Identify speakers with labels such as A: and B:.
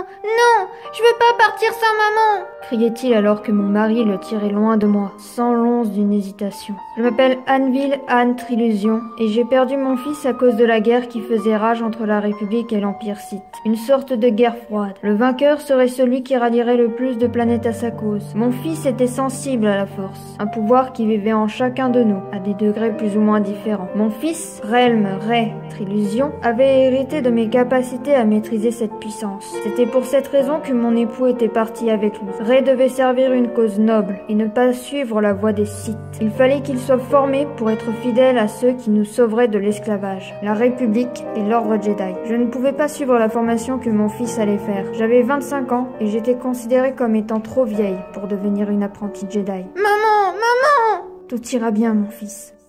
A: non, je veux pas partir sans maman, criait-il alors que mon mari le tirait loin de moi, sans l'once d'une hésitation. Je m'appelle Anneville Anne Trilusion et j'ai perdu mon fils à cause de la guerre qui faisait rage entre la République et l'Empire Sith. Une sorte de guerre froide. Le vainqueur serait celui qui rallierait le plus de planètes à sa cause. Mon fils était sensible à la force, un pouvoir qui vivait en chacun de nous, à des degrés plus ou moins différents. Mon fils, Relm Ray Trilusion, avait hérité de mes capacités à maîtriser cette puissance. C'était pour cette raison que mon époux était parti avec lui. Ray devait servir une cause noble et ne pas suivre la voie des Sith. Il fallait qu'il soit formé pour être fidèle à ceux qui nous sauveraient de l'esclavage, la République et l'Ordre Jedi. Je ne pouvais pas suivre la formation que mon fils allait faire. J'avais 25 ans et j'étais considérée comme étant trop vieille pour devenir une apprentie Jedi. Maman, maman! Tout ira bien, mon fils.